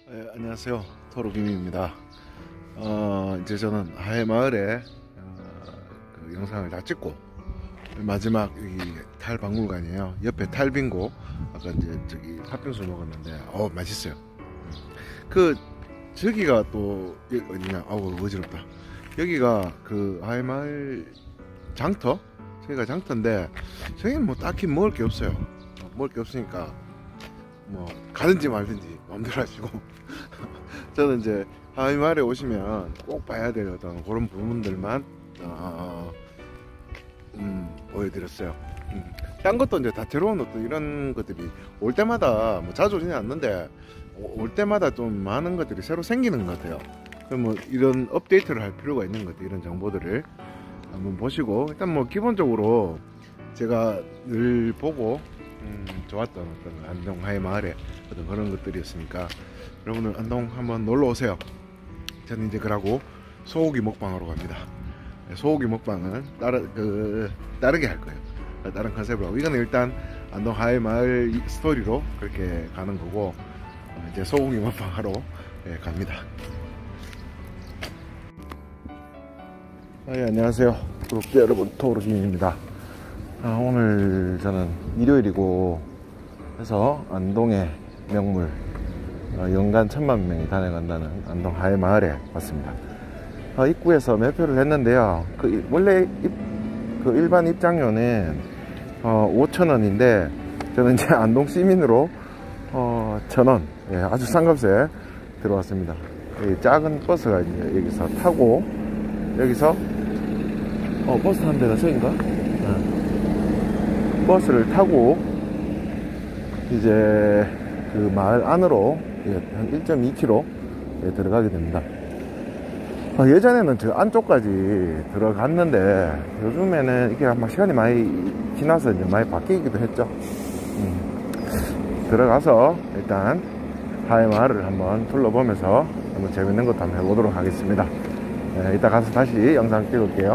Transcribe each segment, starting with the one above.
네, 안녕하세요. 토르김입니다. 이제 저는 하회마을에 그 영상을 다 찍고 마지막 이 탈박물관이에요. 옆에 탈빙고 아까 이제 저기 팥빙수 먹었는데 맛있어요. 그 저기가 또 어디냐? 어지럽다. 여기가 그 하회마을 장터? 저희가 장터인데 저희는 뭐 딱히 먹을 게 없어요. 먹을 게 없으니까 뭐 가든지 말든지 마음대로 하시고 저는 이제 하회마을에 오시면 꼭 봐야 될 어떤 그런 부분들만 보여드렸어요. 딴 것도 이제 다 들어온 것도 이런 것들이 올 때마다 뭐 자주 오지는 않는데 올 때마다 좀 많은 것들이 새로 생기는 것 같아요. 그럼 뭐 이런 업데이트를 할 필요가 있는 것 같아요. 이런 정보들을 한번 보시고 일단 뭐 기본적으로 제가 늘 보고 좋았던 어떤 안동 하회마을의 어떤 그런 것들이었으니까 여러분들 안동 한번 놀러 오세요. 저는 이제 그러고 소고기 먹방하러 갑니다. 소고기 먹방은 다르게 할 거예요. 다른 컨셉으로 하고 이거는 일단 안동 하회마을 스토리로 그렇게 가는 거고 이제 소고기 먹방하러 갑니다. 안녕하세요 구독자 여러분, 토르김입니다. 오늘 저는 일요일이고 해서 안동의 명물 연간 1000만 명이 다녀간다는 안동 하회마을에 왔습니다. 입구에서 매표를 했는데요. 원래 일반 입장료는 5,000원인데 저는 이제 안동 시민으로 1,000원, 아주 싼 값에 들어왔습니다. 작은 버스가 이제 여기서 타고 여기서 버스 타는 데가 저긴가? 버스를 타고 이제 그 마을 안으로 한 1.2km 들어가게 됩니다. 예전에는 저 안쪽까지 들어갔는데 요즘에는 이게 막 시간이 많이 지나서 이제 많이 바뀌기도 했죠. 들어가서 일단 하회마을을 한번 둘러보면서 한번 재밌는 것도 한번 해보도록 하겠습니다. 이따 가서 다시 영상 찍을게요.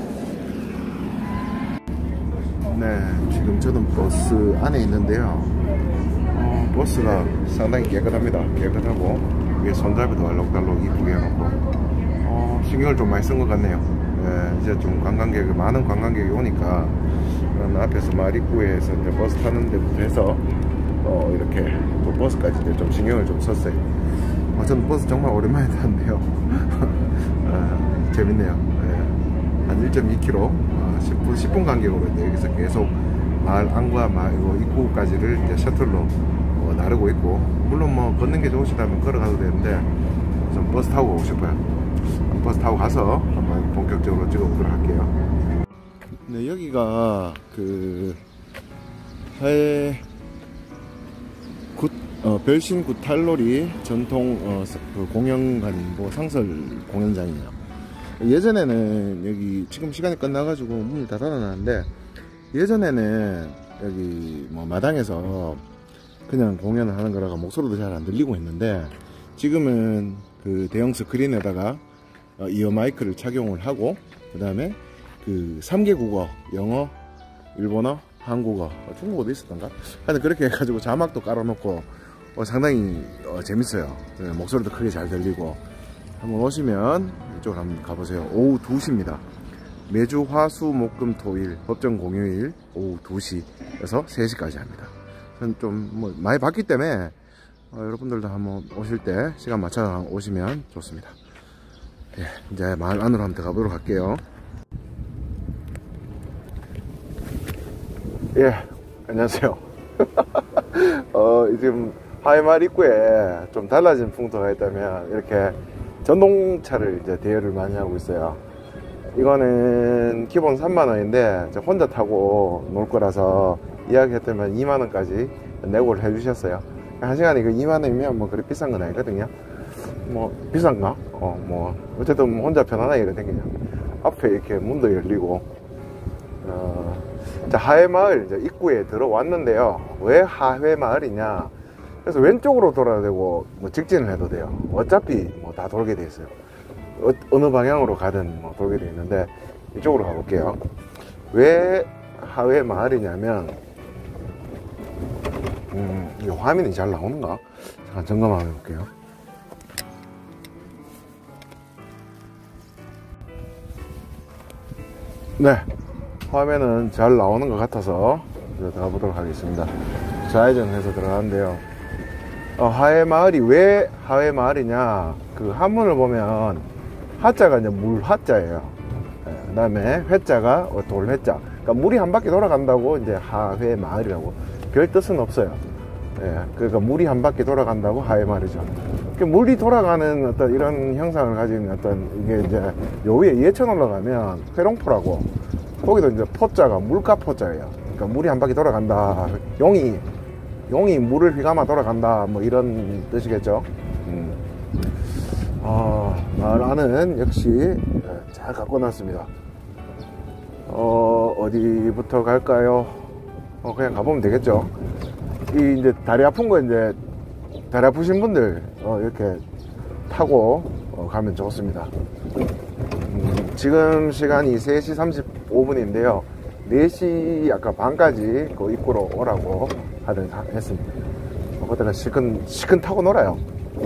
네, 지금 저는 버스 안에 있는데요. 버스가 상당히 깨끗합니다. 깨끗하고 위에 손잡이도 알록달록 이쁘게 해놓고 신경을 좀 많이 쓴 것 같네요. 이제 좀 많은 관광객이 오니까 앞에서 마을 입구에서 이제 버스 타는 데부터 해서 이렇게 또 버스까지 이제 좀 신경을 좀 썼어요. 저는 버스 정말 오랜만에 타는데요. 재밌네요. 한 1.2km 10분 간격으로 이제 여기서 계속 마을 안과 마을 입구까지를 이제 셔틀로 나르고 있고, 물론 뭐 걷는 게 좋으시다면 걸어가도 되는데 좀 버스 타고 가고 싶어요. 버스 타고 가서 한번 본격적으로 찍어보도록 할게요. 네, 여기가 그 별신 구탈놀이 전통 그 공연관이고 상설 공연장이에요. 예전에는 여기 지금 시간이 끝나가지고 문을 다 닫아놨는데 예전에는 여기 뭐 마당에서 그냥 공연을 하는 거라가 목소리도 잘 안 들리고 했는데 지금은 그 대형 스크린에다가 이어 마이크를 착용을 하고 그 다음에 그 3개 국어, 영어, 일본어, 한국어, 중국어도 있었던가? 하여튼 그렇게 해가지고 자막도 깔아놓고 상당히 재밌어요. 목소리도 크게 잘 들리고. 한번 오시면 이쪽으로 한번 가보세요. 오후 2시입니다. 매주 화, 수, 목, 금, 토, 일 법정 공휴일 오후 2시에서 3시까지 합니다. 좀 뭐 많이 바뀌기 때문에 여러분들도 한번 오실 때 시간 맞춰서 오시면 좋습니다. 이제 마을 안으로 한번 들어가 보도록 할게요. 안녕하세요. 지금 하회마을 입구에 좀 달라진 풍토가 있다면 이렇게 전동차를 이제 대여를 많이 하고 있어요. 이거는 기본 3만원인데 혼자 타고 놀 거라서 이야기했더니 2만원까지 내고를 해주셨어요. 1시간에 그 2만원이면 뭐 그리 비싼 건 아니거든요. 뭐 비싼가? 뭐 어쨌든 혼자 편안하게 이렇게 그냥 앞에 이렇게 문도 열리고 자, 하회마을 이제 입구에 들어왔는데요. 왜 하회마을이냐? 그래서 왼쪽으로 돌아야 되고 뭐 직진을 해도 돼요. 어차피 뭐 다 돌게 돼 있어요. 어느 방향으로 가든 뭐 돌게 돼 있는데 이쪽으로 가볼게요. 왜 하회마을이냐면 이 화면이 잘 나오는가? 잠깐 점검 한번 해볼게요. 네, 화면은 잘 나오는 것 같아서 들어가 보도록 하겠습니다. 좌회전해서 들어가는데요. 하회마을이 왜 하회마을이냐, 그 한문을 보면 하자가 이제 물하자예요. 그 다음에 회자가 돌회자. 그러니까 물이 한 바퀴 돌아간다고 이제 하회마을이라고. 별 뜻은 없어요. 그러니까 물이 한 바퀴 돌아간다고 하회마을이죠. 물이 돌아가는 어떤 이런 형상을 가진 어떤, 이게 이제 요 위에 예천 올라가면 회롱포라고, 거기도 이제 포자가 물가포자예요. 그러니까 물이 한 바퀴 돌아간다. 용이 물을 휘감아 돌아간다. 뭐 이런 뜻이겠죠. 마을 안은 역시 잘 갖고 놨습니다. 어디부터 갈까요? 그냥 가보면 되겠죠. 이 이제 다리 아픈 거, 이제 다리 아프신 분들 이렇게 타고 가면 좋습니다. 지금 시간이 3시 35분인데요 4시 아까 반까지 그 입구로 오라고 했습니다. 그때가 시큰 타고 놀아요.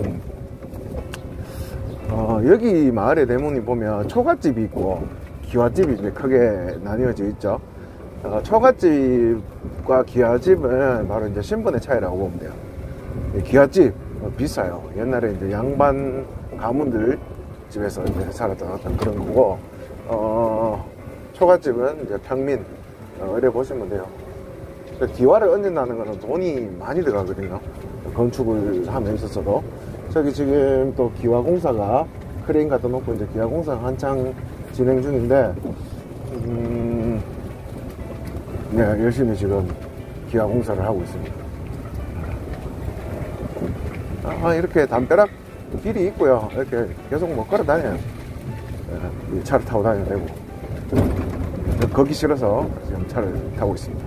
여기 마을의 대문이 보면 초가집이 있고 기와집이 이제 크게 나뉘어져 있죠. 초가집과 기와집은 바로 이제 신분의 차이라고 보면 돼요. 기와집 비싸요. 옛날에 이제 양반 가문들 집에서 이제 살았던 어떤 그런 거고, 초가집은 이제 평민, 이래 보시면 돼요. 기와를 얹는다는 거는 돈이 많이 들어가거든요. 건축을 하면 있었어도. 저기 지금 또 기와공사가 크레인 갖다 놓고 이제 기와공사가 한창 진행 중인데, 네, 열심히 지금 기와공사를 하고 있습니다. 이렇게 담벼락 길이 있고요. 이렇게 계속 뭐 걸어 다녀요. 차를 타고 다녀도 되고. 걷기 싫어서 지금 차를 타고 있습니다.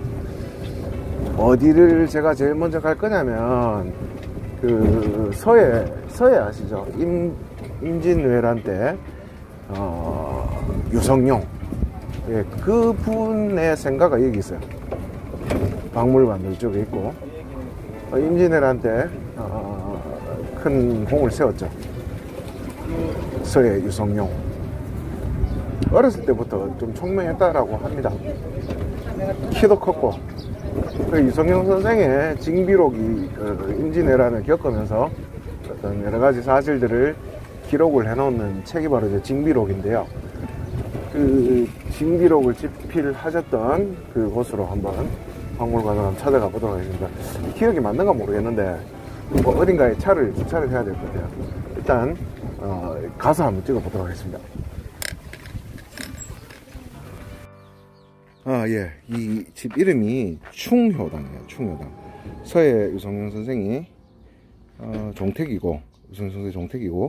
어디를 제가 제일 먼저 갈 거냐면, 그 서해 아시죠? 임진왜란 때 유성룡, 그 분의 생가가 여기 있어요. 박물관도 이쪽에 있고, 임진왜란 때 큰 공을 세웠죠. 서해 유성룡. 어렸을 때부터 좀 총명했다라고 합니다. 키도 컸고, 그 유성룡 선생의 징비록이 임진왜란을 겪으면서 어떤 여러 가지 사실들을 기록을 해놓는 책이 바로 이제 징비록인데요. 그 징비록을 집필하셨던 그 곳으로 한번 박물관을 한번 찾아가 보도록 하겠습니다. 기억이 맞는가 모르겠는데 어딘가에 주차를 해야 될 것 같아요. 일단 가서 한번 찍어 보도록 하겠습니다. 예. 이 집 이름이 충효당이에요. 충효당. 서해 유성룡 선생이 종택이고, 유성룡 선생이 종택이고,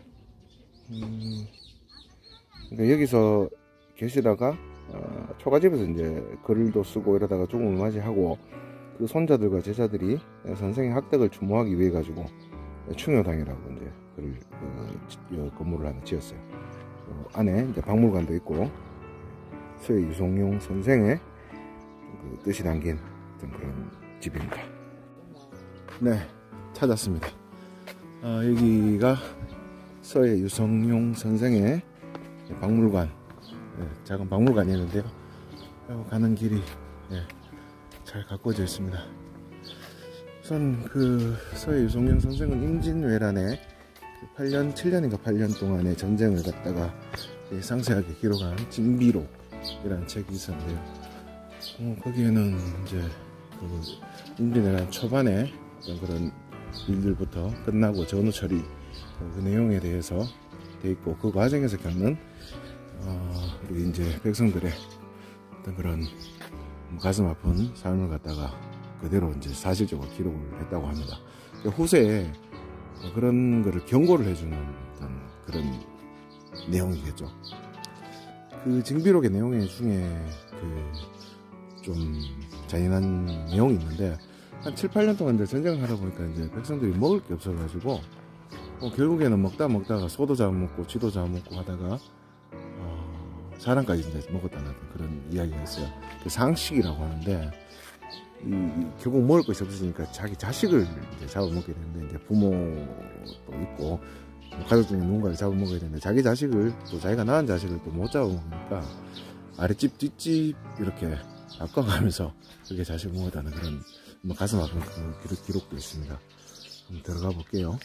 그러니까 여기서 계시다가 초가집에서 이제 글도 쓰고 이러다가 죽음을 맞이하고, 그 손자들과 제자들이 선생의 학덕을 추모하기 위해 가지고 충효당이라고 이제 건물을 하나 지었어요. 안에 이제 박물관도 있고, 서해 유성룡 선생의 그 뜻이 담긴 그런 집입니다. 네, 찾았습니다. 여기가 서해 유성룡 선생의 박물관, 작은 박물관이 있는데요. 가는 길이 잘 가꿔져 있습니다. 우선 그 서해 유성룡 선생은 임진왜란에 7년인가 8년 동안의 전쟁을 갖다가 상세하게 기록한 징비록이라는 책이 있었는데요. 거기에는 이제 그 임진왜란 초반에 어떤 그런 일들부터 끝나고 전후 처리 그 내용에 대해서 돼 있고, 그 과정에서 겪는 우리 이제 백성들의 어떤 그런 가슴 아픈 삶을 갖다가 그대로 이제 사실적으로 기록을 했다고 합니다. 후세에 그런 거를 경고를 해주는 어떤 그런 내용이겠죠. 그 징비록의 내용 중에 그 좀 잔인한 내용이 있는데, 한 7, 8년 동안 이제 전쟁을 하다 보니까 이제 백성들이 먹을 게 없어가지고 결국에는 먹다가 소도 잡아먹고 쥐도 잡아먹고 하다가 사람까지 이제 먹었다는 그런 이야기가 있어요. 그 상식이라고 하는데, 결국 먹을 것이 없으니까 자기 자식을 이제 잡아먹게 되는데, 이제 부모도 있고 가족 중에 누군가를 잡아먹어야 되는데, 자기 자식을 또 자기가 낳은 자식을 또 못 잡아먹으니까 아랫집 뒷집 이렇게 바꿔가면서 그렇게 자식을 먹었다는 그런 뭐 가슴 아픈 그 기록도 있습니다. 한번 들어가 볼게요.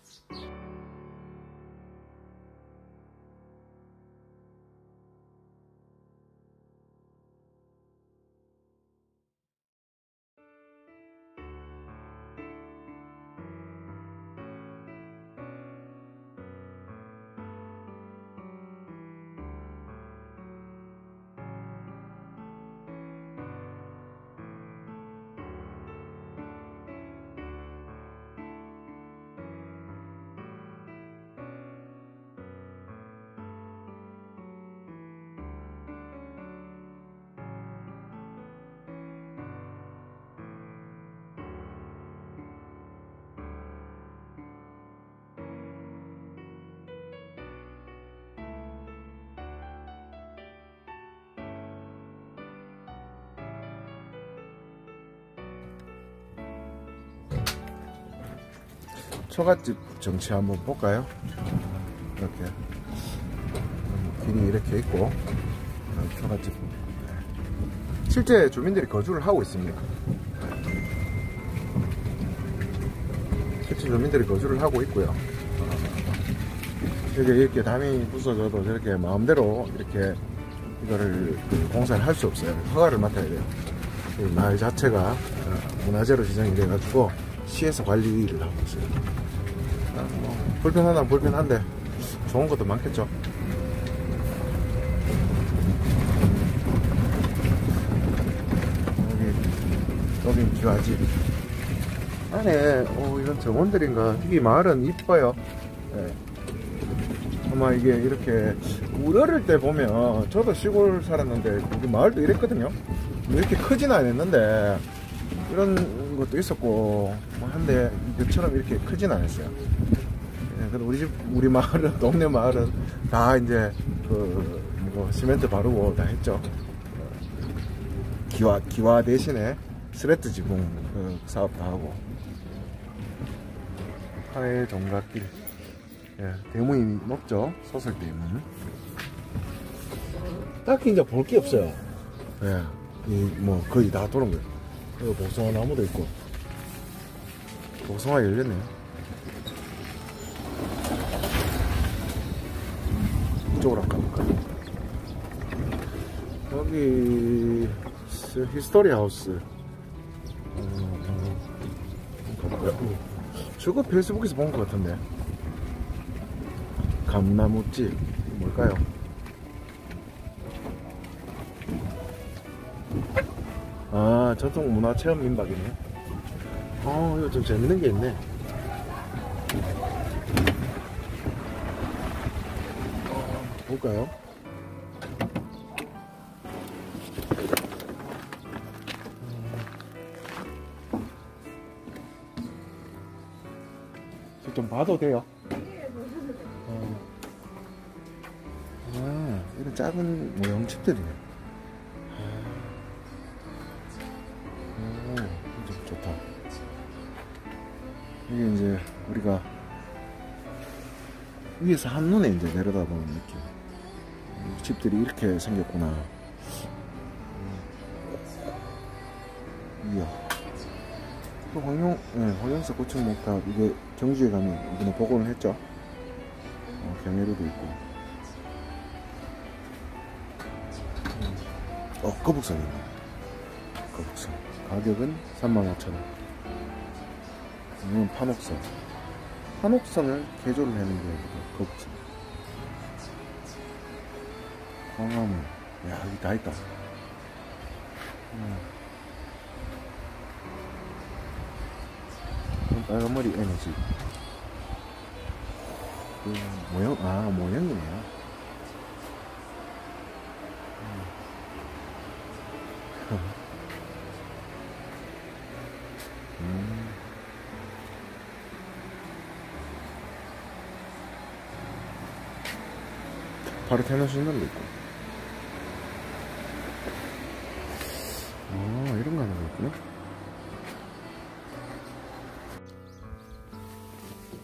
처갓집 정치 한번 볼까요? 이렇게 길이 이렇게 있고 처갓집 실제 주민들이 거주를 하고 있습니다. 실제 주민들이 거주를 하고 있고요. 여기 이렇게 담이 부서져도 저렇게 마음대로 이렇게 이거를 공사를 할 수 없어요. 허가를 맡아야 돼요. 마을 자체가 문화재로 지정이 돼가지고 시에서 관리를 하고 있어요. 뭐 불편하다 불편한데 좋은 것도 많겠죠. 여기 기와집 안에 이런 정원들인가 되게 마을은 이뻐요. 네. 아마 이게 이렇게 우리 어릴 때 보면 저도 시골 살았는데 우리 마을도 이랬거든요. 이렇게 크진 않았는데 이런 것도 있었고 뭐 한데 이처럼 이렇게 크진 않았어요. 예, 근데 우리 마을은 동네 마을은 다 이제 뭐 시멘트 바르고 다 했죠. 기와 대신에 스레트 지붕 사업도 하고 하회 정각길. 예, 대문이 높죠. 소설 대문. 딱히 이제 볼 게 없어요. 예, 뭐 거의 다 도는 거예요. 여기 복숭아 나무도 있고 복숭아 열렸네. 이쪽으로 한번 가볼까요? 여기 히스토리 하우스. 저거 페이스북에서 본 것 같은데. 감나무집 뭘까요? 아, 전통 문화 체험 민박이네. 이거 좀 재밌는 게 있네. 볼까요? 좀 봐도 돼요? 이런 작은 모형집들이네. 좀 좋다. 이게 이제 우리가 위에서 한눈에 이제 내려다보는 느낌. 집들이 이렇게 생겼구나. 이야. 또 황영사 고층목탑 이게 경주에 가면 이번에 복원을 했죠. 경회로도 있고. 거북선 있네. 거북선 가격은 35,000원. 이건 판옥선. 판옥선을 개조를 해놓은 게 거북선. 광화문. 야, 여기 다 있다. 빨간머리 에너지. 모형이네요. 바로 태어나시는 분도 있고. 이런 거 하는 거 있구나.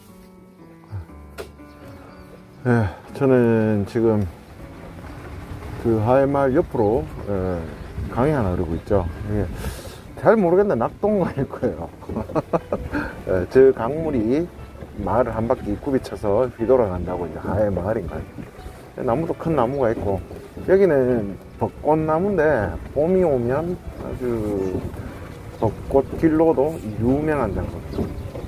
네, 저는 지금 그 하회마을 옆으로 강이 하나 흐르고 있죠. 이게 잘 모르겠는데 낙동강일 거예요. 저 강물이 마을을 한 바퀴 굽이쳐서 휘돌아간다고 이제 하회마을인가요. 나무도 큰 나무가 있고, 여기는 벚꽃나무인데 봄이 오면 아주 벚꽃길로도 유명한 장소.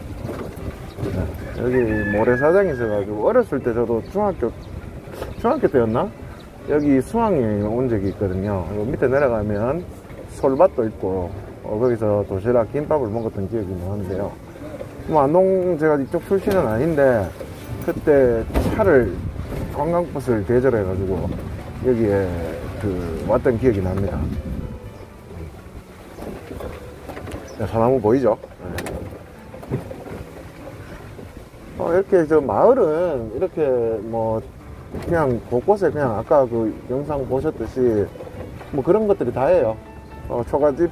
여기 모래사장이 있어가지고 어렸을 때 저도 중학교 때였나? 여기 수학여행 온 적이 있거든요. 밑에 내려가면 솔밭도 있고 거기서 도시락 김밥을 먹었던 기억이 나는데요. 뭐 안동 제가 이쪽 출신은 아닌데 그때 차를 관광버스를 대절해가지고 여기에 왔던 기억이 납니다. 소나무 보이죠? 이렇게 저 마을은 이렇게 뭐 그냥 곳곳에 그냥 아까 그 영상 보셨듯이 뭐 그런 것들이 다예요. 초가집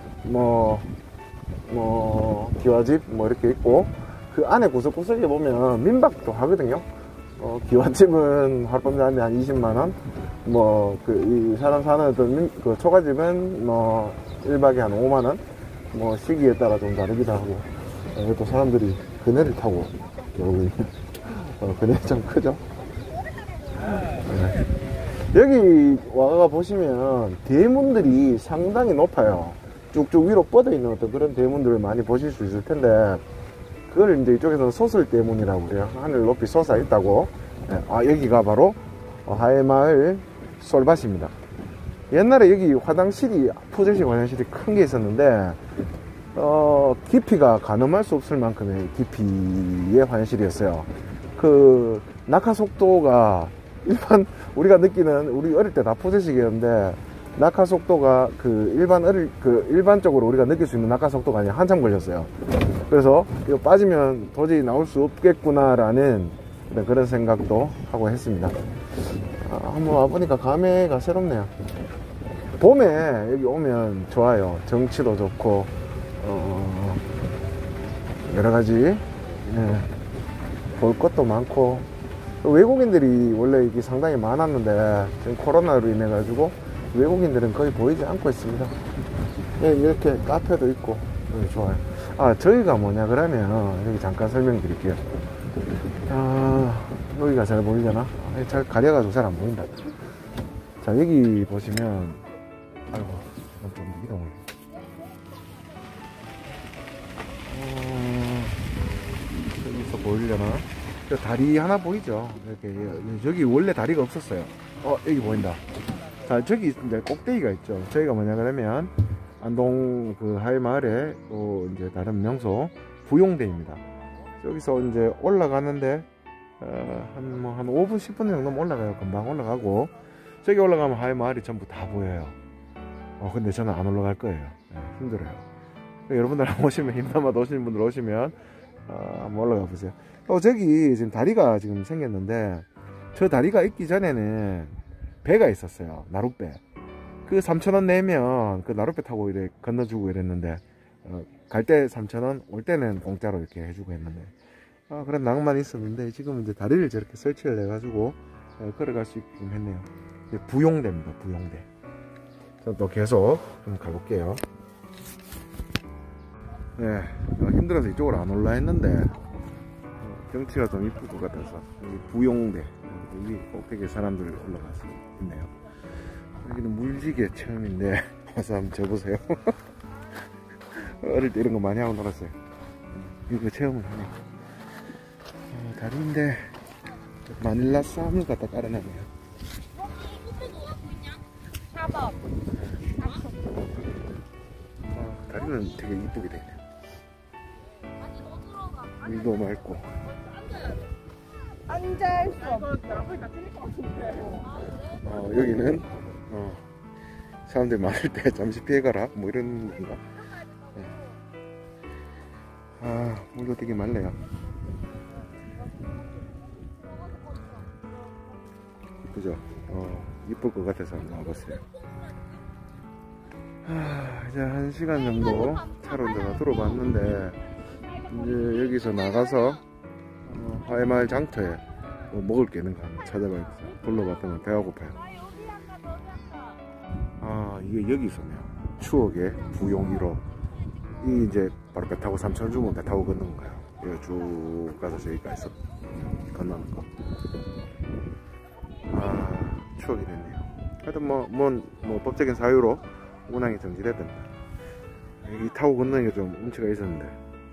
기와집 뭐 이렇게 있고, 그 안에 구석구석에 보면 민박도 하거든요. 기와집은 하룻밤에 한 20만원, 이 사람 사는 그 초가집은 1박에 한 5만원, 시기에 따라 좀 다르기도 하고, 또 사람들이 그네를 타고 오고 그네 좀 크죠? 여기 와가 보시면 대문들이 상당히 높아요. 쭉쭉 위로 뻗어 있는 어떤 그런 대문들을 많이 보실 수 있을 텐데, 그걸 이제 이쪽에서는 소설대문이라고 그래요. 하늘 높이 솟아 있다고. 여기가 바로 하회마을 솔밭입니다. 옛날에 여기 화장실이, 푸질식 화장실이 큰 게 있었는데, 깊이가 가늠할 수 없을 만큼의 깊이의 화장실이었어요. 그 낙하 속도가 일반 우리가 느끼는, 우리 어릴 때 다 푸질식이었는데, 낙하 속도가 일반적으로 우리가 느낄 수 있는 낙하 속도가 아니라 한참 걸렸어요. 그래서 이거 빠지면 도저히 나올 수 없겠구나라는 그런 생각도 하고 했습니다. 한번 와보니까 감회가 새롭네요. 봄에 여기 오면 좋아요. 정치도 좋고 여러가지 볼 것도 많고, 외국인들이 원래 이게 상당히 많았는데 지금 코로나로 인해 가지고 외국인들은 거의 보이지 않고 있습니다. 이렇게 카페도 있고 좋아요. 저희가 뭐냐 그러면 여기 잠깐 설명드릴게요. 여기가 잘 보이려나? 잘 가려가지고 잘 안 보인다. 자, 여기 보시면, 아이고, 좀 이동을. 여기서 보이려나? 저 다리 하나 보이죠? 이렇게, 여기 원래 다리가 없었어요. 여기 보인다. 자, 저기 이제 꼭대기가 있죠. 저희가 뭐냐 그러면, 안동 그 하회마을에 또 이제 다른 명소, 부용대입니다. 여기서 이제 올라가는데, 한 5분, 10분 정도면 올라가요. 금방 올라가고, 저기 올라가면 하회마을이 전부 다 보여요. 근데 저는 안 올라갈 거예요. 힘들어요. 여러분들 오시면, 힘담아 오시는 분들 오시면, 한번 올라가 보세요. 저기 지금 다리가 지금 생겼는데, 저 다리가 있기 전에는 배가 있었어요. 나룻배. 그 3,000원 내면 그 나룻배 타고 이렇게 건너주고 이랬는데, 갈 때 3,000원, 올 때는 공짜로 이렇게 해주고 했는데, 그런 낭만이 있었는데, 지금 이제 다리를 저렇게 설치를 해가지고, 걸어갈 수 있게끔 했네요. 부용대입니다, 부용대. 저 또 계속 좀 가볼게요. 네, 힘들어서 이쪽으로 안 올라 했는데, 경치가 좀 이쁠 것 같아서, 여기 부용대. 여기 꼭대기에 사람들 올라가서 있네요. 여기는 물지개 체험인데, 와서 한번 져보세요. 어릴 때 이런 거 많이 하고 놀았어요. 이거 체험을 하네. 다리인데 마닐라 쌈을 갖다 깔아놨네요. 다리는 되게 이쁘게 되네요. 물도 맑고. 앉을 수 없어. 여기는 사람들 많을 때 잠시 피해가라 뭐 이런 건가. 물도 되게 맑네요. 그죠? 이쁠 것 같아서 한번 와봤어요. 이제 1시간 정도 차로 이제 들어봤는데, 이제 여기서 나가서 하회마을 장터에 뭐 먹을 게 있는가 한번 찾아봐야겠어요. 둘러봤더니 배가 고파요. 이게 여기 있었네요. 추억의 부용 1호. 이 이제 바로 배 타고 3,000원 주면 배 타고 걷는 거예요. 여기 쭉 가서 저기까지 건너는 거. 아, 추억이 됐네요. 하여튼 뭐 법적인 사유로 운항이 정지됐답니다. 이 타고 건너는 게 좀 운치가 있었는데.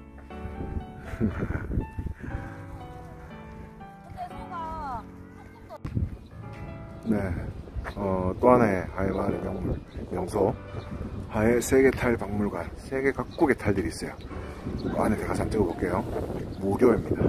네, 또 하나의 하회 마을의 명소, 하회 세계탈 박물관. 세계 각국의 탈들이 있어요. 안에 제가 한번 찍어볼게요. 무료입니다.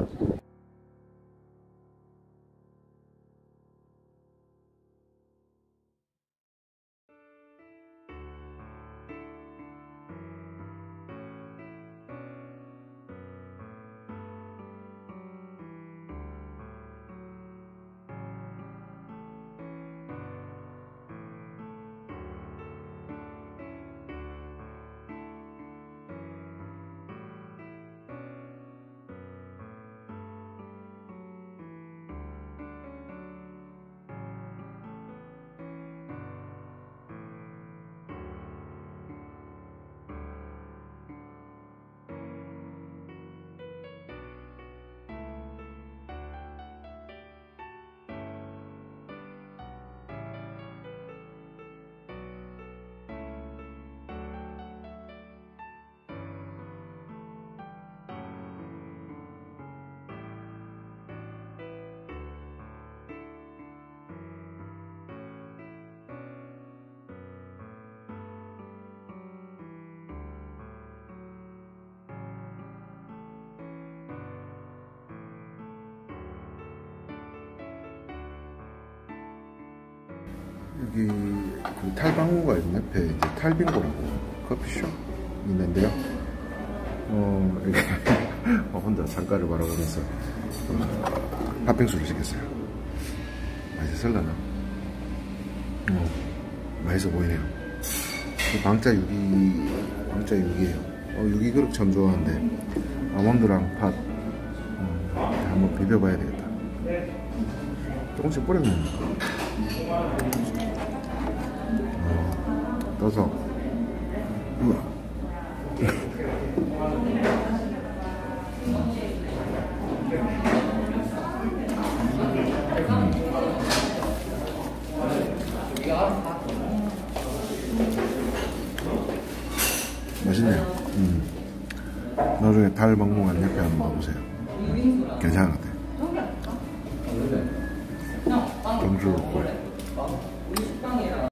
여기 그 탈박물관 옆에 이제 탈빙고라고 커피숍 있는데요. 이렇게 혼자 창가를 바라보면서 팥빙수를 시켰어요. 맛있을라나? 맛있어 보이네요. 방자 유기예요. 유기 그릇 참 좋아하는데 아몬드랑 팥 한번 비벼봐야 되겠다. 조금씩 뿌려놓는 거. 떠서 맛있네요. 나중에 달 박물관 옆에 한번 가보세요. 괜찮은 것 같아요. 경주